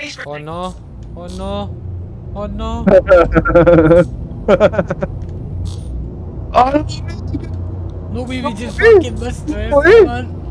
Oh no. Oh no. Oh no. Oh, No, we just fucking missed the rest, man.